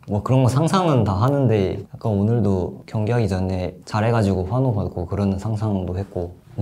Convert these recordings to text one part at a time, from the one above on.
뭐 그런 거 상상은 다 하는데 약간 오늘도 경기하기 전에 잘해가지고 환호 받고 그러는 상상도 했고. 네.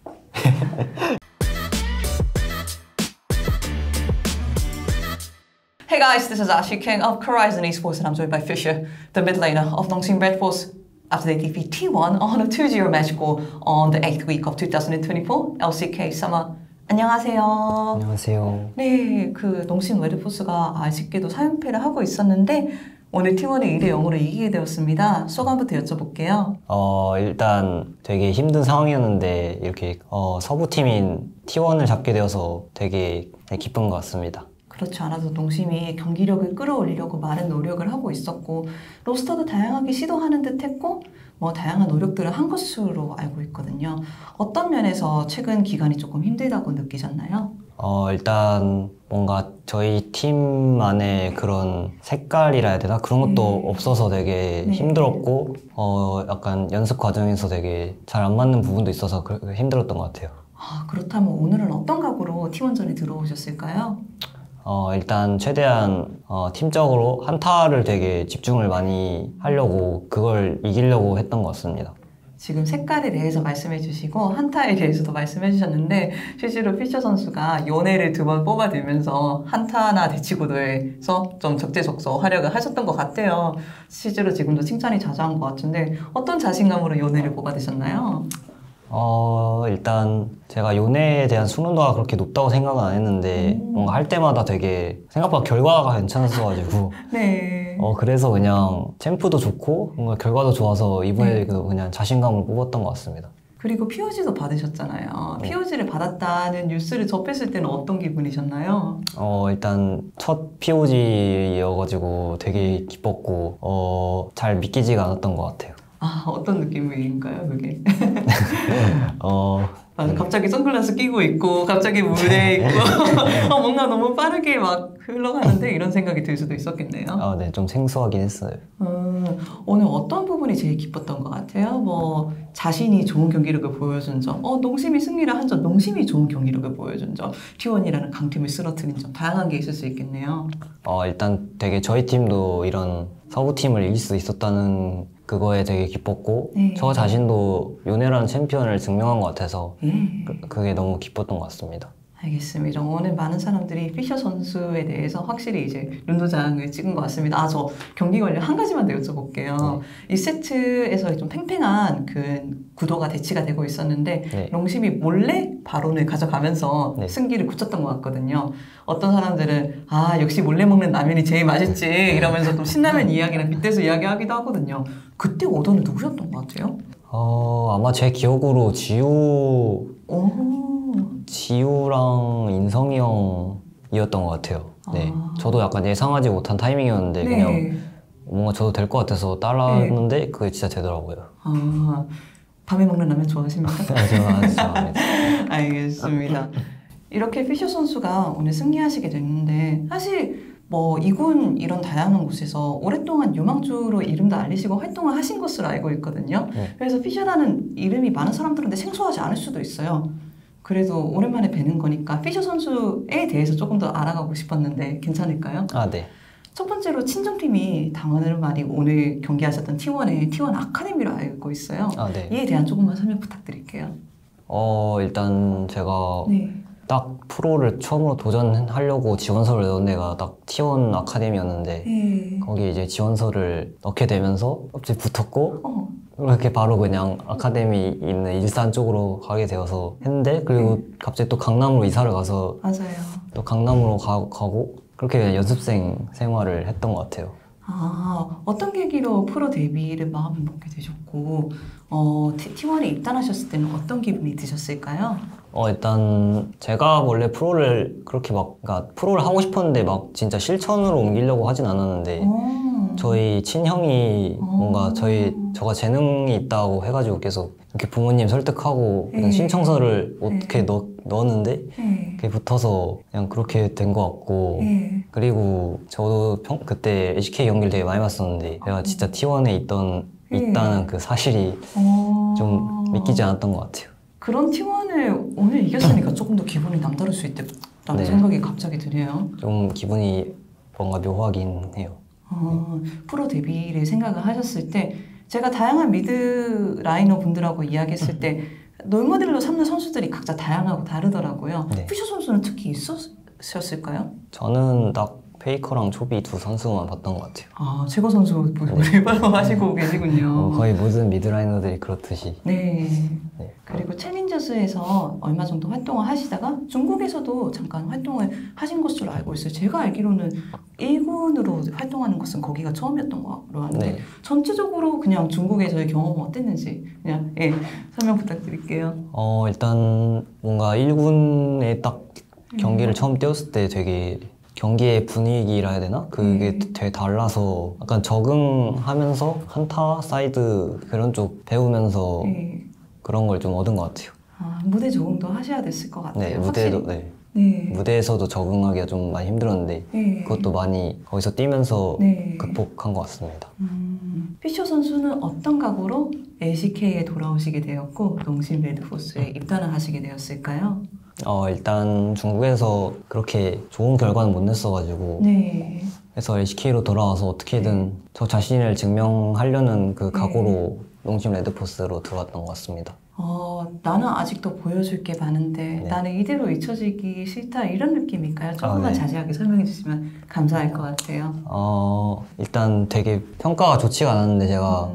Hey guys, this is Ashley King of Horizon Esports and I'm joined by Fisher, the mid laner of Nongqing Red Force. After they defeat T1 on a 2-0 match score on the 8th week of 2024 LCK Summer. 안녕하세요. 안녕하세요. 네, 그 농심 레드포스가 아쉽게도 4연패를 하고 있었는데 오늘 T1을 2대0으로 이기게 되었습니다. 소감부터 여쭤볼게요. 일단 되게 힘든 상황이었는데 이렇게 서부팀인 T1을 잡게 되어서 되게 기쁜 것 같습니다. 그렇지 않아도 농심이 경기력을 끌어올리려고 많은 노력을 하고 있었고 로스터도 다양하게 시도하는 듯 했고 뭐 다양한 노력들을 한 것으로 알고 있거든요. 어떤 면에서 최근 기간이 조금 힘들다고 느끼셨나요? 일단 뭔가 저희 팀 안에 그런 색깔이라 해야 되나? 그런 것도 없어서 되게 힘들었고 약간 연습 과정에서 되게 잘 안 맞는 부분도 있어서 힘들었던 것 같아요. 그렇다면 오늘은 어떤 각오로 T1전에 들어오셨을까요? 일단 최대한 팀적으로 한타를 되게 집중을 많이 하려고 그걸 이기려고 했던 것 같습니다. 지금 색깔에 대해서 말씀해 주시고 한타에 대해서도 말씀해 주셨는데 실제로 피셔 선수가 요네를 2번 뽑아들면서 한타나 대치구도에서 좀 적재적소 활약을 하셨던 것 같아요. 실제로 지금도 칭찬이 자자한 것 같은데 어떤 자신감으로 요네를 뽑아드셨나요? 일단 제가 요네에 대한 숙련도가 그렇게 높다고 생각은 안 했는데 뭔가 할 때마다 되게 생각보다 결과가 괜찮았어가지고 네. 그래서 그냥 챔프도 좋고 뭔가 결과도 좋아서 이번에도 그냥 자신감을 뽑았던 것 같습니다. 그리고 POG도 받으셨잖아요. POG를 받았다는 뉴스를 접했을 때는 어떤 기분이셨나요? 일단 첫 POG여가지고 되게 기뻤고 잘 믿기지가 않았던 것 같아요. 어떤 느낌인가요, 그게? 갑자기 선글라스 끼고 있고, 갑자기 무대에 있고, 뭔가 너무 빠르게 막 흘러가는데 이런 생각이 들 수도 있었겠네요. 네, 좀 생소하긴 했어요. 오늘 어떤 부분이 제일 기뻤던 것 같아요? 뭐, 자신이 좋은 경기력을 보여준 점, 농심이 승리를 한 점, 농심이 좋은 경기력을 보여준 점, T1이라는 강팀을 쓰러뜨린 점, 다양한 게 있을 수 있겠네요. 일단 되게 저희 팀도 이런 서부팀을 이길 수 있었다는 그거에 되게 기뻤고 저 자신도 요네라는 챔피언을 증명한 것 같아서 그게 너무 기뻤던 것 같습니다. 알겠습니다. 오늘 많은 사람들이 피셔 선수에 대해서 확실히 이제 눈도장을 찍은 것 같습니다. 저 경기 관련 한 가지만 더 여쭤볼게요. 이 세트에서 좀 팽팽한 그 구도가 대치가 되고 있었는데 농심이 몰래 바론을 가져가면서 승기를 굳혔던 것 같거든요. 어떤 사람들은 역시 몰래 먹는 라면이 제일 맛있지 이러면서 또 신라면 이야기랑 빗대서 이야기하기도 하거든요. 그때 오더는 누구였던 것 같아요? 아마 제 기억으로 지우랑 인성이 형이었던 것 같아요. 네, 저도 약간 예상하지 못한 타이밍이었는데 그냥 뭔가 저도 될 것 같아서 따라했는데 그게 진짜 되더라고요. 밤에 먹는 라면 좋아하십니까? 저는 좋아합니다. 알겠습니다. 이렇게 피셔 선수가 오늘 승리하시게 됐는데 사실 뭐 이군 이런 다양한 곳에서 오랫동안 유망주로 이름도 알리시고 활동을 하신 것으로 알고 있거든요. 그래서 피셔라는 이름이 많은 사람들한테 생소하지 않을 수도 있어요. 그래도 오랜만에 뵈는 거니까 피셔 선수에 대해서 조금 더 알아가고 싶었는데 괜찮을까요? 네. 첫 번째로 친정팀이 당하는 말이 오늘 경기하셨던 T1의 T1 아카데미로 알고 있어요. 네. 이에 대한 조금만 설명 부탁드릴게요. 일단 제가 딱 프로를 처음으로 도전하려고 지원서를 넣은 데가 딱 T1 아카데미였는데 거기 이제 지원서를 넣게 되면서 갑자기 붙었고 이렇게 바로 그냥 아카데미 있는 일산 쪽으로 가게 되어서 했는데 그리고 갑자기 또 강남으로 이사를 가서 또 강남으로 가고 그렇게 그냥 연습생 생활을 했던 것 같아요. 어떤 계기로 프로 데뷔를 마음을 먹게 되셨고 T1에 입단하셨을 때는 어떤 기분이 드셨을까요? 일단 제가 원래 프로를 그렇게 그러니까 프로를 하고 싶었는데 막 진짜 실천으로 옮기려고 하진 않았는데 저희 친형이 뭔가 저가 재능이 있다고 해가지고 계속 이렇게 부모님 설득하고 일단 신청서를 어떻게 넣었는데 그게 붙어서 그냥 그렇게 된 것 같고 그리고 저도 그때 HK 경기를 되게 많이 봤었는데 제가 진짜 T1에 있다는 그 사실이 좀 믿기지 않았던 것 같아요. 그런 T1을 오늘 이겼으니까 조금 더 기분이 남다를 수 있다는 생각이 갑자기 드네요. 좀 기분이 뭔가 묘하긴 해요. 프로 데뷔를 생각을 하셨을 때 제가 다양한 미드 라이너 분들하고 이야기했을 때 롤모델로 삼는 선수들이 각자 다양하고 다르더라고요. 네. 피셔 선수는 특히 있으셨을까요? 저는 딱 페이커랑 초비 두 선수만 봤던 것 같아요. 아, 최고 선수 팔로우 하시고 계시군요. 거의 모든 미드라이너들이 그렇듯이. 네. 네. 그리고 챌린저스에서 얼마 정도 활동을 하시다가 중국에서도 잠깐 활동을 하신 것으로 알고 있어요. 제가 알기로는 1군으로 활동하는 것은 거기가 처음이었던 걸로 아는데 네. 전체적으로 그냥 중국에서의 경험은 어땠는지 그냥 설명 부탁드릴게요. 일단 뭔가 1군에 딱 경기를 처음 뛰었을 때 되게 경기의 분위기라 해야 되나? 그게 되게 달라서 약간 적응하면서 한타, 사이드 그런 쪽 배우면서 그런 걸 좀 얻은 것 같아요. 아, 무대 적응도 하셔야 됐을 것 같아요. 네, 무대도 무대에서도 적응하기가 좀 많이 힘들었는데 그것도 많이 거기서 뛰면서 극복한 것 같습니다. 피셔 선수는 어떤 각오로 LCK에 돌아오시게 되었고 농심 레드포스에 입단을 하시게 되었을까요? 일단 중국에서 그렇게 좋은 결과는 못 냈어가지고 그래서 LCK로 돌아와서 어떻게든 저 자신을 증명하려는 그 각오로 농심 레드포스로 들어왔던 것 같습니다. 나는 아직도 보여줄 게 많은데 나는 이대로 잊혀지기 싫다 이런 느낌일까요? 조금만 자세하게 설명해 주시면 감사할 것 같아요. 일단 되게 평가가 좋지가 않았는데 제가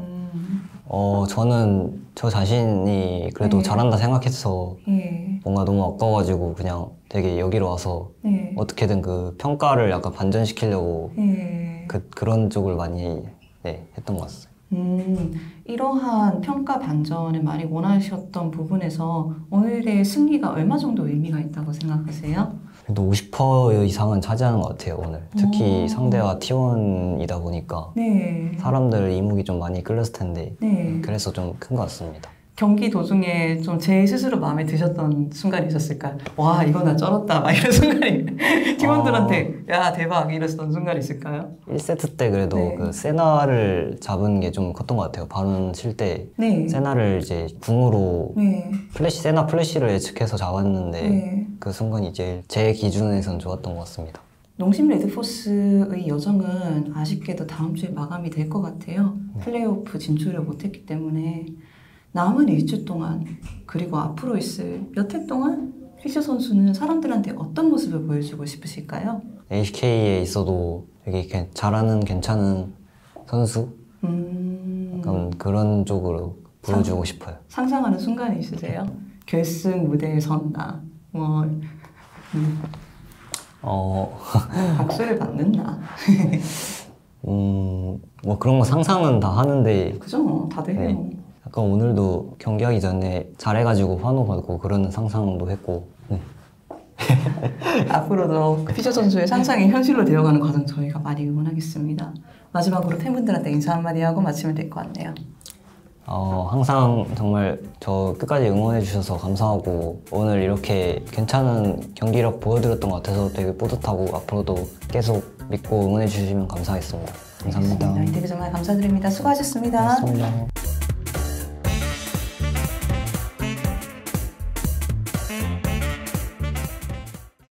저는 저 자신이 그래도 잘한다 생각해서 뭔가 너무 아까워가지고 그냥 되게 여기로 와서 어떻게든 그 평가를 약간 반전시키려고 그런 쪽을 많이 했던 것 같아요. 이러한 평가 반전을 많이 원하셨던 부분에서 오늘의 승리가 얼마 정도 의미가 있다고 생각하세요? 그래도 50% 이상은 차지하는 것 같아요, 오늘. 특히 상대가 T1이다 보니까 사람들 이목이 좀 많이 끌렸을 텐데 그래서 좀 큰 것 같습니다. 경기 도중에 좀 제 스스로 마음에 드셨던 순간이 있었을까요? 와, 이거 나 쩔었다 막 이런 순간이 팀원들한테 야 대박 이랬던 순간이 있을까요? 1세트 때 그래도 그 세나를 잡은 게 좀 컸던 것 같아요. 바론 칠 때 세나를 이제 궁으로 세나 플래시를 예측해서 잡았는데 그 순간이 제 기준에선 좋았던 것 같습니다. 농심 레드포스의 여정은 아쉽게도 다음 주에 마감이 될 것 같아요. 플레이오프 진출을 못했기 때문에 남은 일주 동안 그리고 앞으로 있을 몇 해 동안 피셔 선수는 사람들한테 어떤 모습을 보여주고 싶으실까요? LCK에 있어도 되게 잘하는 괜찮은 선수? 약간 그런 쪽으로 보여주고 싶어요. 상상하는 순간이 있으세요? 결승 무대에 선다 박수를 받는다 뭐 그런 거 상상은 다 하는데 그죠? 다들 해요. 약간 오늘도 경기하기 전에 잘해가지고 환호 받고 그런 상상도 했고 앞으로도 피셔 선수의 상상이 현실로 되어가는 과정 저희가 많이 응원하겠습니다. 마지막으로 팬분들한테 인사 한마디 하고 마치면 될 것 같네요. 항상 정말 저 끝까지 응원해 주셔서 감사하고 오늘 이렇게 괜찮은 경기력 보여드렸던 것 같아서 되게 뿌듯하고 앞으로도 계속 믿고 응원해 주시면 감사하겠습니다. 감사합니다. 인터뷰 정말 감사드립니다. 수고하셨습니다. 고맙습니다.